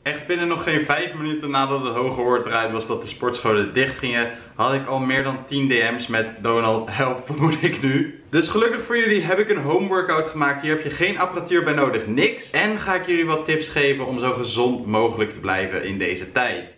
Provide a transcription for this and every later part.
Echt binnen nog geen 5 minuten nadat het hoge woord eruit was dat de sportscholen dicht gingen, had ik al meer dan 10 DM's met Donald, help, wat moet ik nu? Dus gelukkig voor jullie heb ik een home workout gemaakt. Hier heb je geen apparatuur bij nodig, niks. En ga ik jullie wat tips geven om zo gezond mogelijk te blijven in deze tijd.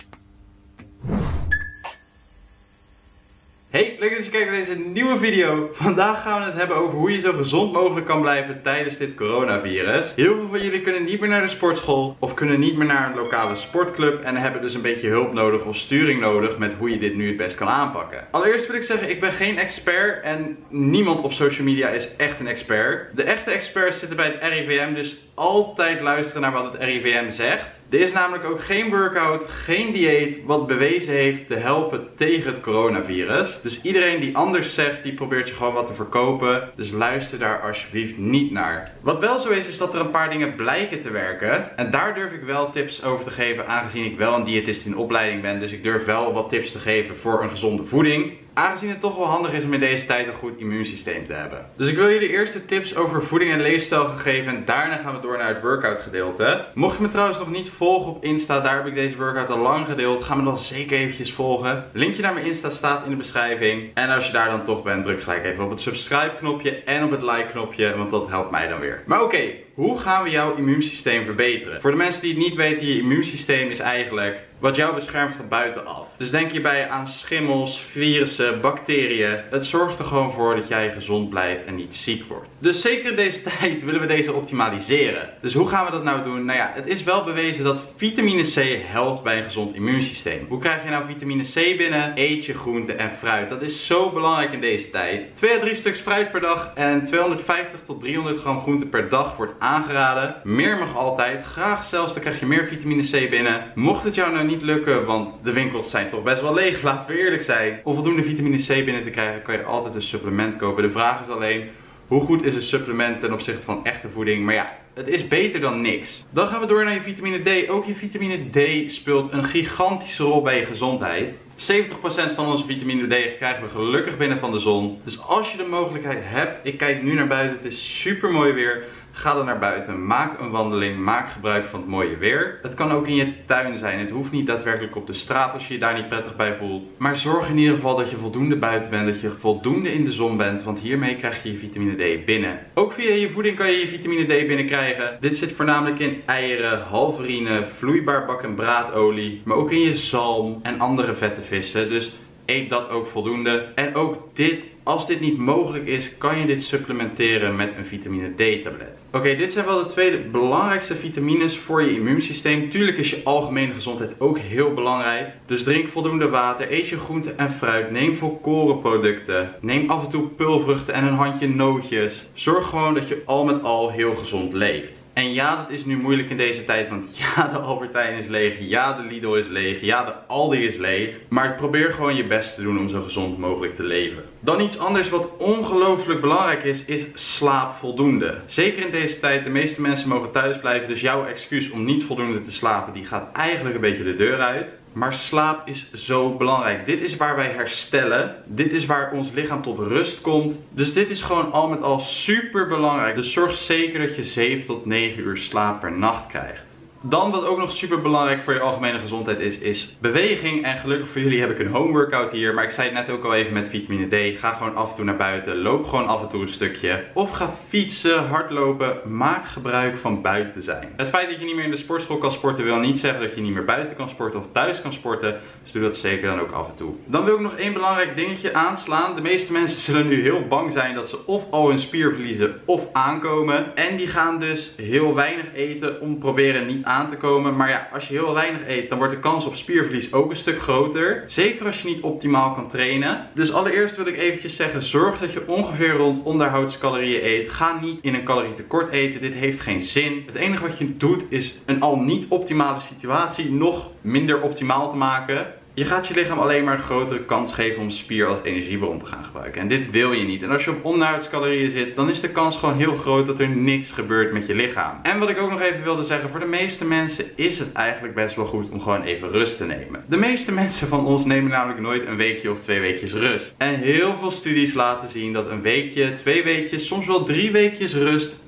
Hey, leuk dat je kijkt naar deze nieuwe video. Vandaag gaan we het hebben over hoe je zo gezond mogelijk kan blijven tijdens dit coronavirus. Heel veel van jullie kunnen niet meer naar de sportschool of kunnen niet meer naar een lokale sportclub en hebben dus een beetje hulp nodig of sturing nodig met hoe je dit nu het best kan aanpakken. Allereerst wil ik zeggen, ik ben geen expert en niemand op social media is echt een expert. De echte experts zitten bij het RIVM, dus altijd luisteren naar wat het RIVM zegt. Er is namelijk ook geen workout, geen dieet wat bewezen heeft te helpen tegen het coronavirus. Dus iedereen die anders zegt, die probeert je gewoon wat te verkopen. Dus luister daar alsjeblieft niet naar. Wat wel zo is dat er een paar dingen blijken te werken. En daar durf ik wel tips over te geven, aangezien ik wel een diëtist in opleiding ben. Dus ik durf wel wat tips te geven voor een gezonde voeding. Aangezien het toch wel handig is om in deze tijd een goed immuunsysteem te hebben. Dus ik wil jullie eerst de tips over voeding en leefstijl gaan geven. En daarna gaan we door naar het workout gedeelte. Mocht je me trouwens nog niet volgen op Insta, daar heb ik deze workout al lang gedeeld. Ga me dan zeker eventjes volgen. Linkje naar mijn Insta staat in de beschrijving. En als je daar dan toch bent, druk gelijk even op het subscribe knopje en op het like knopje. Want dat helpt mij dan weer. Maar oké, hoe gaan we jouw immuunsysteem verbeteren? Voor de mensen die het niet weten, je immuunsysteem is eigenlijk wat jou beschermt van buitenaf. Dus denk hierbij aan schimmels, virussen, bacteriën. Het zorgt er gewoon voor dat jij gezond blijft en niet ziek wordt. Dus zeker in deze tijd willen we deze optimaliseren. Dus hoe gaan we dat nou doen? Nou ja, het is wel bewezen dat vitamine C helpt bij een gezond immuunsysteem. Hoe krijg je nou vitamine C binnen? Eet je groente en fruit. Dat is zo belangrijk in deze tijd. 2 à 3 stuks fruit per dag en 250 tot 300 gram groente per dag wordt aangeraden. Meer mag altijd. Graag zelfs, dan krijg je meer vitamine C binnen. Mocht het jou nou niet lukken, want de winkels zijn toch best wel leeg, laten we eerlijk zijn. Om voldoende vitamine C binnen te krijgen, kan je altijd een supplement kopen. De vraag is alleen, hoe goed is een supplement ten opzichte van echte voeding? Maar ja, het is beter dan niks. Dan gaan we door naar je vitamine D. Ook je vitamine D speelt een gigantische rol bij je gezondheid. 70% van onze vitamine D krijgen we gelukkig binnen van de zon. Dus als je de mogelijkheid hebt, ik kijk nu naar buiten, het is super mooi weer. Ga dan naar buiten, maak een wandeling, maak gebruik van het mooie weer. Het kan ook in je tuin zijn, het hoeft niet daadwerkelijk op de straat als je je daar niet prettig bij voelt. Maar zorg in ieder geval dat je voldoende buiten bent, dat je voldoende in de zon bent, want hiermee krijg je je vitamine D binnen. Ook via je voeding kan je je vitamine D binnenkrijgen. Dit zit voornamelijk in eieren, halverine, vloeibaar bak- en braadolie, maar ook in je zalm en andere vette vissen. Dus eet dat ook voldoende. En ook dit, als dit niet mogelijk is, kan je dit supplementeren met een vitamine D tablet. Oké, dit zijn wel de 2 belangrijkste vitamines voor je immuunsysteem. Tuurlijk is je algemene gezondheid ook heel belangrijk. Dus drink voldoende water, eet je groente en fruit, neem volkorenproducten, neem af en toe peulvruchten en een handje nootjes. Zorg gewoon dat je al met al heel gezond leeft. En ja, dat is nu moeilijk in deze tijd, want ja, de Albert Heijn is leeg, ja, de Lidl is leeg, ja, de Aldi is leeg. Maar probeer gewoon je best te doen om zo gezond mogelijk te leven. Dan iets anders wat ongelooflijk belangrijk is slaap voldoende. Zeker in deze tijd, de meeste mensen mogen thuis blijven, dus jouw excuus om niet voldoende te slapen, die gaat eigenlijk een beetje de deur uit. Maar slaap is zo belangrijk. Dit is waar wij herstellen. Dit is waar ons lichaam tot rust komt. Dus dit is gewoon al met al super belangrijk. Dus zorg zeker dat je 7 tot 9 uur slaap per nacht krijgt. Dan wat ook nog super belangrijk voor je algemene gezondheid is beweging. En gelukkig voor jullie heb ik een home workout hier. Maar ik zei het net ook al even met vitamine D. Ga gewoon af en toe naar buiten. Loop gewoon af en toe een stukje. Of ga fietsen, hardlopen. Maak gebruik van buiten zijn. Het feit dat je niet meer in de sportschool kan sporten wil niet zeggen dat je niet meer buiten kan sporten of thuis kan sporten. Dus doe dat zeker dan ook af en toe. Dan wil ik nog één belangrijk dingetje aanslaan. De meeste mensen zullen nu heel bang zijn dat ze of al hun spier verliezen of aankomen. En die gaan dus heel weinig eten om proberen niet aan te komen. Maar ja, als je heel weinig eet, dan wordt de kans op spierverlies ook een stuk groter. Zeker als je niet optimaal kan trainen. Dus allereerst wil ik eventjes zeggen, zorg dat je ongeveer rond onderhoudscalorieën eet. Ga niet in een calorietekort eten. Dit heeft geen zin. Het enige wat je doet is een al niet optimale situatie nog minder optimaal te maken. Je gaat je lichaam alleen maar een grotere kans geven om spier als energiebron te gaan gebruiken. En dit wil je niet. En als je op onderhoudscalorieën zit, dan is de kans gewoon heel groot dat er niks gebeurt met je lichaam. En wat ik ook nog even wilde zeggen, voor de meeste mensen is het eigenlijk best wel goed om gewoon even rust te nemen. De meeste mensen van ons nemen namelijk nooit een weekje of 2 weekjes rust. En heel veel studies laten zien dat een weekje, 2 weekjes, soms wel 3 weekjes rust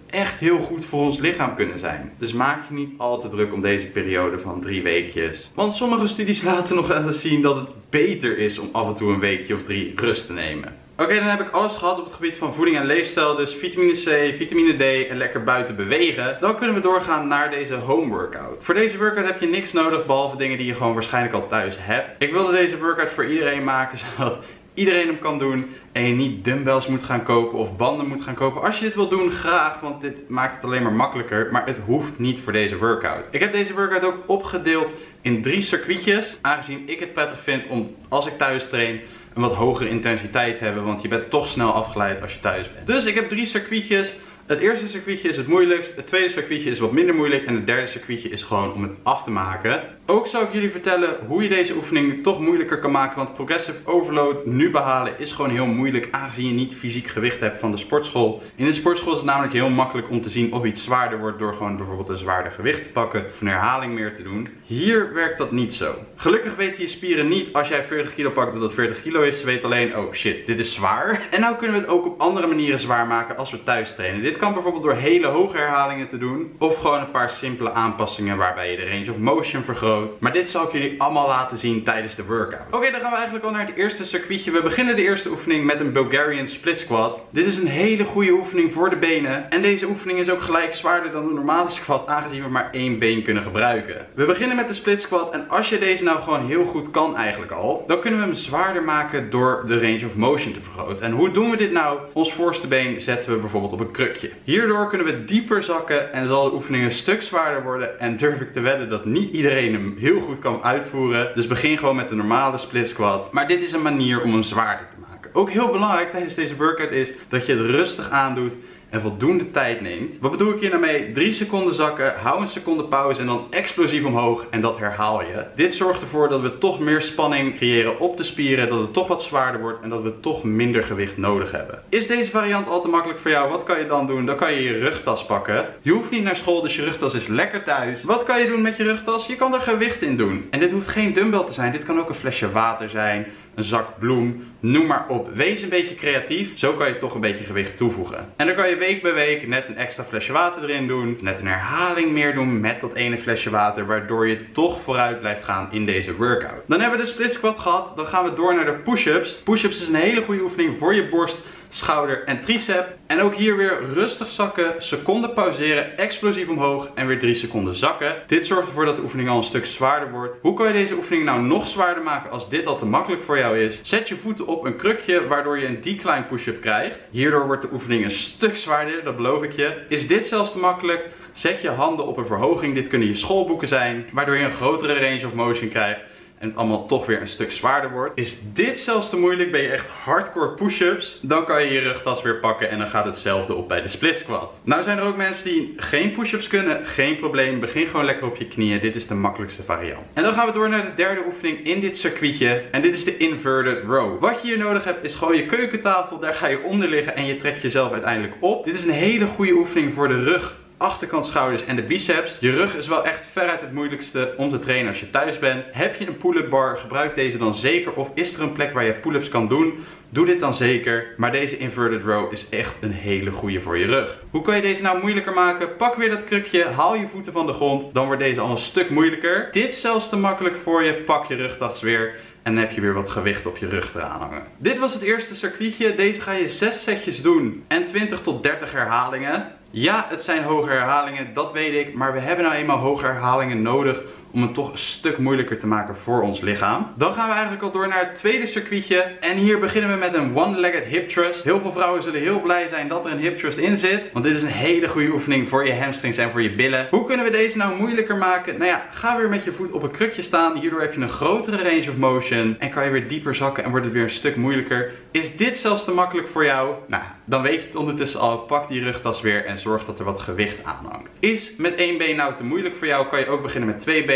echt heel goed voor ons lichaam kunnen zijn. Dus maak je niet al te druk om deze periode van 3 weekjes. Want sommige studies laten nog wel eens zien dat het beter is om af en toe een weekje of 3 rust te nemen. Oké, dan heb ik alles gehad op het gebied van voeding en leefstijl. Dus vitamine C, vitamine D en lekker buiten bewegen. Dan kunnen we doorgaan naar deze home workout. Voor deze workout heb je niks nodig behalve dingen die je gewoon waarschijnlijk al thuis hebt. Ik wilde deze workout voor iedereen maken zodat iedereen hem kan doen en je niet dumbbells moet gaan kopen of banden moet gaan kopen. Als je dit wil doen, graag, want dit maakt het alleen maar makkelijker. Maar het hoeft niet voor deze workout. Ik heb deze workout ook opgedeeld in 3 circuitjes. Aangezien ik het prettig vind om, als ik thuis train, een wat hogere intensiteit te hebben. Want je bent toch snel afgeleid als je thuis bent. Dus ik heb 3 circuitjes. Het eerste circuitje is het moeilijkst, het tweede circuitje is wat minder moeilijk en het derde circuitje is gewoon om het af te maken. Ook zal ik jullie vertellen hoe je deze oefening toch moeilijker kan maken, want progressive overload nu behalen is gewoon heel moeilijk aangezien je niet fysiek gewicht hebt van de sportschool. In de sportschool is het namelijk heel makkelijk om te zien of iets zwaarder wordt door gewoon bijvoorbeeld een zwaarder gewicht te pakken of een herhaling meer te doen. Hier werkt dat niet zo. Gelukkig weten je spieren niet als jij 40 kilo pakt dat het 40 kilo is. Ze weten alleen, oh shit, dit is zwaar. En nou kunnen we het ook op andere manieren zwaar maken als we thuis trainen. Dit kan bijvoorbeeld door hele hoge herhalingen te doen. Of gewoon een paar simpele aanpassingen waarbij je de range of motion vergroot. Maar dit zal ik jullie allemaal laten zien tijdens de workout. Oké, dan gaan we eigenlijk al naar het eerste circuitje. We beginnen de eerste oefening met een Bulgarian split squat. Dit is een hele goede oefening voor de benen. En deze oefening is ook gelijk zwaarder dan de normale squat, aangezien we maar 1 been kunnen gebruiken. We beginnen met de split squat. En als je deze nou gewoon heel goed kan eigenlijk al, dan kunnen we hem zwaarder maken door de range of motion te vergroten. En hoe doen we dit nou? Ons voorste been zetten we bijvoorbeeld op een krukje. Hierdoor kunnen we dieper zakken en zal de oefening een stuk zwaarder worden. En durf ik te wedden dat niet iedereen hem heel goed kan uitvoeren. Dus begin gewoon met de normale split squat. Maar dit is een manier om hem zwaarder te maken. Ook heel belangrijk tijdens deze workout is dat je het rustig aandoet en voldoende tijd neemt. Wat bedoel ik hier nou mee? 3 seconden zakken, hou een seconde pauze en dan explosief omhoog en dat herhaal je. Dit zorgt ervoor dat we toch meer spanning creëren op de spieren, dat het toch wat zwaarder wordt en dat we toch minder gewicht nodig hebben. Is deze variant al te makkelijk voor jou? Wat kan je dan doen? Dan kan je je rugtas pakken. Je hoeft niet naar school, dus je rugtas is lekker thuis. Wat kan je doen met je rugtas? Je kan er gewicht in doen. En dit hoeft geen dumbbell te zijn. Dit kan ook een flesje water zijn, een zak bloem, noem maar op. Wees een beetje creatief, zo kan je toch een beetje gewicht toevoegen. En dan kan je week bij week net een extra flesje water erin doen, net een herhaling meer doen met dat ene flesje water, waardoor je toch vooruit blijft gaan in deze workout. Dan hebben we de split squat gehad, dan gaan we door naar de push-ups. Push-ups is een hele goede oefening voor je borst, schouder en tricep. En ook hier weer rustig zakken, seconde pauzeren, explosief omhoog en weer 3 seconden zakken. Dit zorgt ervoor dat de oefening al een stuk zwaarder wordt. Hoe kan je deze oefening nou nog zwaarder maken als dit al te makkelijk voor jou is? Zet je voeten op een krukje waardoor je een decline push-up krijgt. Hierdoor wordt de oefening een stuk zwaarder, dat beloof ik je. Is dit zelfs te makkelijk? Zet je handen op een verhoging. Dit kunnen je schoolboeken zijn, waardoor je een grotere range of motion krijgt en het allemaal toch weer een stuk zwaarder wordt. Is dit zelfs te moeilijk? Ben je echt hardcore push-ups? Dan kan je je rugtas weer pakken en dan gaat hetzelfde op bij de split squat. Nou zijn er ook mensen die geen push-ups kunnen. Geen probleem. Begin gewoon lekker op je knieën. Dit is de makkelijkste variant. En dan gaan we door naar de derde oefening in dit circuitje. En dit is de inverted row. Wat je hier nodig hebt is gewoon je keukentafel. Daar ga je onder liggen en je trekt jezelf uiteindelijk op. Dit is een hele goede oefening voor de rug, achterkant schouders en de biceps. Je rug is wel echt veruit het moeilijkste om te trainen als je thuis bent. Heb je een pull-up bar, gebruik deze dan zeker. Of is er een plek waar je pull-ups kan doen, doe dit dan zeker. Maar deze inverted row is echt een hele goede voor je rug. Hoe kan je deze nou moeilijker maken? Pak weer dat krukje, haal je voeten van de grond. Dan wordt deze al een stuk moeilijker. Dit is zelfs te makkelijk voor je. Pak je rugtas weer. En dan heb je weer wat gewicht op je rug eraan hangen. Dit was het eerste circuitje. Deze ga je 6 setjes doen. En 20 tot 30 herhalingen. Ja, het zijn hoge herhalingen, dat weet ik. Maar we hebben nou eenmaal hoge herhalingen nodig om het toch een stuk moeilijker te maken voor ons lichaam. Dan gaan we eigenlijk al door naar het tweede circuitje. En hier beginnen we met een one-legged hip thrust. Heel veel vrouwen zullen heel blij zijn dat er een hip thrust in zit. Want dit is een hele goede oefening voor je hamstrings en voor je billen. Hoe kunnen we deze nou moeilijker maken? Nou ja, ga weer met je voet op een krukje staan. Hierdoor heb je een grotere range of motion. En kan je weer dieper zakken en wordt het weer een stuk moeilijker. Is dit zelfs te makkelijk voor jou? Nou, dan weet je het ondertussen al. Pak die rugtas weer en zorg dat er wat gewicht aan hangt. Is met 1 been nou te moeilijk voor jou? Kan je ook beginnen met 2 benen.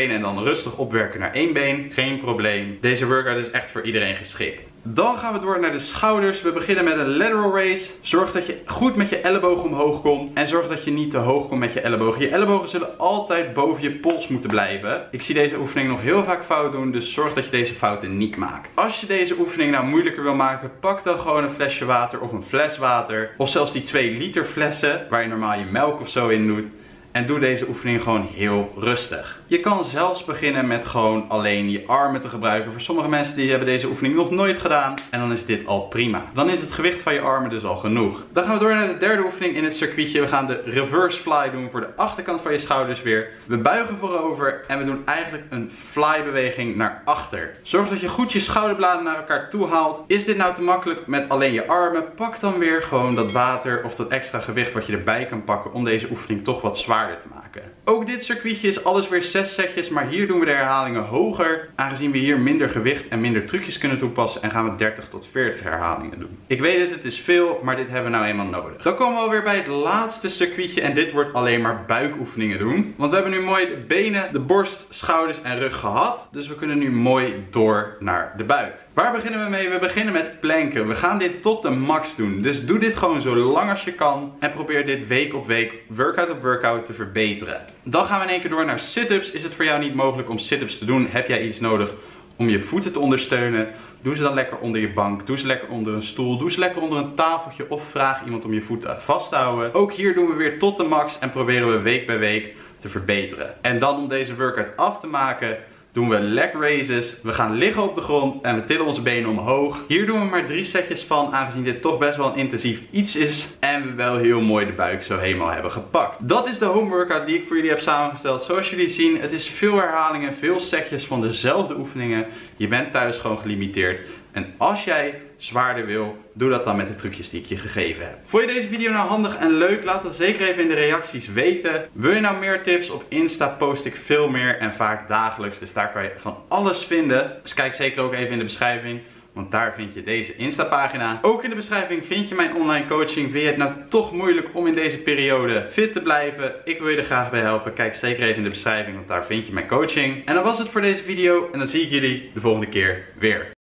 benen en dan rustig opwerken naar 1 been. Geen probleem. Deze workout is echt voor iedereen geschikt. Dan gaan we door naar de schouders. We beginnen met een lateral raise. Zorg dat je goed met je ellebogen omhoog komt. En zorg dat je niet te hoog komt met je ellebogen. Je ellebogen zullen altijd boven je pols moeten blijven. Ik zie deze oefening nog heel vaak fout doen. Dus zorg dat je deze fouten niet maakt. Als je deze oefening nou moeilijker wil maken, pak dan gewoon een flesje water of een fles water. Of zelfs die 2 liter flessen waar je normaal je melk of zo in doet. En doe deze oefening gewoon heel rustig. Je kan zelfs beginnen met gewoon alleen je armen te gebruiken. Voor sommige mensen die hebben deze oefening nog nooit gedaan. En dan is dit al prima. Dan is het gewicht van je armen dus al genoeg. Dan gaan we door naar de derde oefening in het circuitje. We gaan de reverse fly doen voor de achterkant van je schouders weer. We buigen voorover en we doen eigenlijk een fly beweging naar achter. Zorg dat je goed je schouderbladen naar elkaar toe haalt. Is dit nou te makkelijk met alleen je armen? Pak dan weer gewoon dat water of dat extra gewicht wat je erbij kan pakken om deze oefening toch wat zwaarder te maken. Ook dit circuitje is alles weer 6 setjes, maar hier doen we de herhalingen hoger. Aangezien we hier minder gewicht en minder trucjes kunnen toepassen en gaan we 30 tot 40 herhalingen doen. Ik weet het is veel, maar dit hebben we nou eenmaal nodig. Dan komen we alweer bij het laatste circuitje en dit wordt alleen maar buikoefeningen doen. Want we hebben nu mooi de benen, de borst, schouders en rug gehad. Dus we kunnen nu mooi door naar de buik. Waar beginnen we mee? We beginnen met planken. We gaan dit tot de max doen. Dus doe dit gewoon zo lang als je kan. En probeer dit week op week, workout op workout te verbeteren. Dan gaan we in één keer door naar sit-ups. Is het voor jou niet mogelijk om sit-ups te doen? Heb jij iets nodig om je voeten te ondersteunen? Doe ze dan lekker onder je bank. Doe ze lekker onder een stoel. Doe ze lekker onder een tafeltje. Of vraag iemand om je voeten vast te houden. Ook hier doen we weer tot de max. En proberen we week bij week te verbeteren. En dan om deze workout af te maken, doen we leg raises. We gaan liggen op de grond en we tillen onze benen omhoog. Hier doen we maar 3 setjes van, aangezien dit toch best wel een intensief iets is. En we wel heel mooi de buik zo helemaal hebben gepakt. Dat is de home workout die ik voor jullie heb samengesteld. Zoals jullie zien, het is veel herhalingen, veel setjes van dezelfde oefeningen. Je bent thuis gewoon gelimiteerd. En als jij zwaarder wil, doe dat dan met de trucjes die ik je gegeven heb. Vond je deze video nou handig en leuk? Laat dat zeker even in de reacties weten. Wil je nou meer tips? Op Insta post ik veel meer en vaak dagelijks. Dus daar kan je van alles vinden. Dus kijk zeker ook even in de beschrijving. Want daar vind je deze Insta pagina. Ook in de beschrijving vind je mijn online coaching. Vind je het nou toch moeilijk om in deze periode fit te blijven? Ik wil je er graag bij helpen. Kijk zeker even in de beschrijving, want daar vind je mijn coaching. En dat was het voor deze video. En dan zie ik jullie de volgende keer weer.